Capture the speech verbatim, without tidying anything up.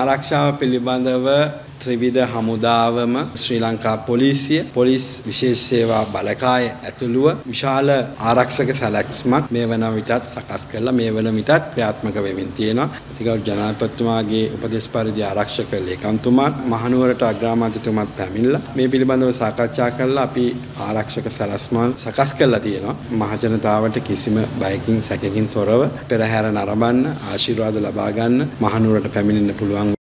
ආරක්ෂාව පිළිබඳව ත්‍රිවිධ හමුදාවම ශ්‍රී ලංකා පොලිසිය පොලිස් විශේෂ සේවා බලකාය ඇතුළුව විශාල ආරක්ෂක සැලැස්මක් මේ වන විටත් සකස් කරලා මේ වන විටත් ක්‍රියාත්මක වෙමින් තියෙනවා. අතිගෞරව ජනාධිපතිතුමාගේ උපදෙස් පරිදි ආරක්ෂක ලේකම්තුමා මහනුවරට අග්‍රාමාත්‍යතුමාත් පැමිණලා මේ පිළිබඳව සාකච්ඡා කරලා අපි ආරක්ෂක සැලැස්ම සකස් කරලා තියෙනවා. මහ ජනතාවට කිසිම බයකින් සැකකින් තොරව පෙරහැර නරඹන්න ආශිර්වාද ලබා ගන්න මහනුවරට පැමිණෙන්න පුළුවන්.